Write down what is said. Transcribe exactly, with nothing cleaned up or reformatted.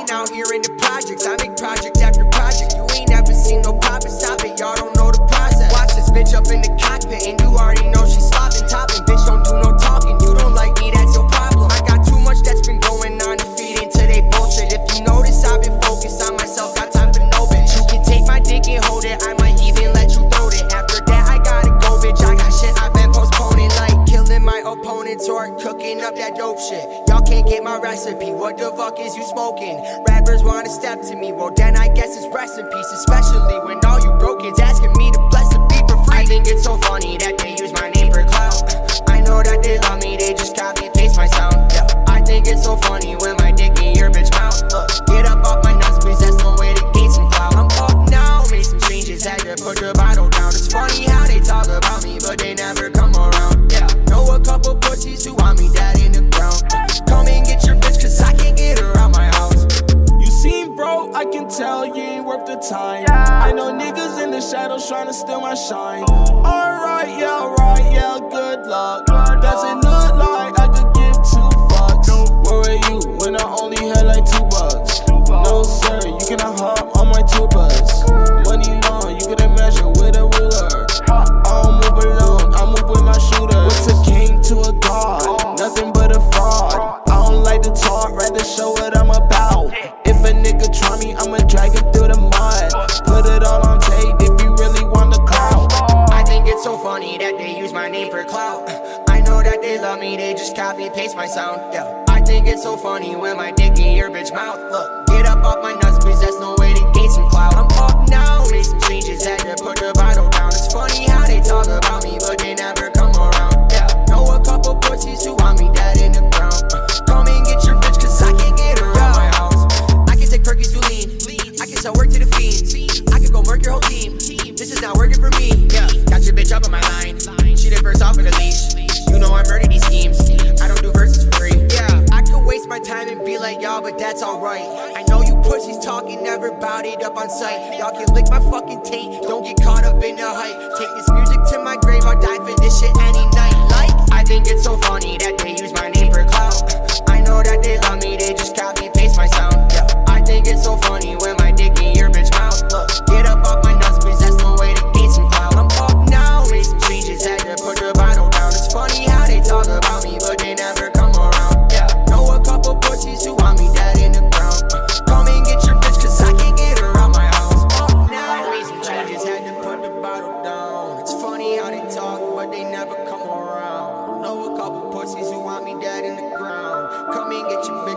been out here in the projects. I make project after project. You ain't never seen no profit. Stop it, y'all don't know the process. Watch this bitch up in the cockpit, and you already know she's slopping, topping. Bitch, don't do no talking. You don't like me, that's your problem. I got too much that's been going on to feed into they bullshit. If you notice, I've been focused on myself. Got time for no bitch. You can take my dick and hold it. I might even let you throw it. After that, I gotta go, bitch. I got shit I've been postponing, like killing my opponents or cooking up that dope shit. Y'all can't get my recipe. What the fuck is you smoking? Rappers wanna step to me. Well, then I guess it's rest in peace. Especially when all you broke kids asking me to bless the beat for free. I think it's so funny that they use my name for clout. I know that they love me, they just copy paste my sound. Yeah. I think it's so funny when my dick in your bitch mouth. Look, get up off my nuts, please. That's no way to gain some clout. I'm up now, made some changes, had to put the bottle down. It's funny how they talk about me, but they never come around. Yeah, know a couple pussies who want me dead in the ground. Come and get your bitch, cause I can't get her out my house. You seem broke, I can tell you ain't worth the time. I know niggas in the shadows trying to steal my shine. Alright, yeah, alright, yeah, good luck. Doesn't look like I could give two fucks. Where were you when I only had like two bucks? No sir, you cannot hop on my tour bus. Money long, you couldn't measure with a ruler. I don't move alone, I move with my shooters. What's a king to a god? Nothing but a fraud. I don't like to talk, rather show what I'm about. If a nigga try me, I'ma drag him through the mud. Put it all on tape if you really want the clout. I think it's so funny that they use my name for clout. I know that they love me, they just copy paste my sound. Yeah. I think it's so funny when my dick in your bitch mouth. Look, get up off my nuts, please. That's no way to gain some clout. I'm up now, made some changes, had to put the bottle down. It's funny how they talk about me, but they never come around. Yeah, know a couple pussies who want me dead in the ground. Come and get your bitch, cause I can't get her out my house. I can take Perky's too lean. I can sell work to the fiends. I can go murk your whole team. This is not working for me. Yeah, got your bitch up on my line. She did first off of the leash. You know I murder these schemes. I don't do verses for free. Yeah, I could waste my time and be like y'all, but that's alright. I know you pussies talking, never bout it up on sight. Y'all can lick my fucking taint, don't get caught up in the hype. Take this music to my grave, I'll die for this shit any night. Like, I think it's so funny that they use my name for clout. I know that they love me, they just copy paste my sound. Yeah, I think it's so funny when my dick in your bitch mouth. Look, get up off my nuts, please. That's no way to gain some clout. I'm up now, made some changes, had to put the bottle down. It's funny how they talk about me, but they never come around. Yeah, know a couple pussies who want me dead in the ground. Come and get your bitch, cause I can't get her out my house. Up now, made some changes, had to put the bottle down. It's funny how they talk, but they never come around. Know a couple pussies who want me dead in the ground. Come and get your bitch.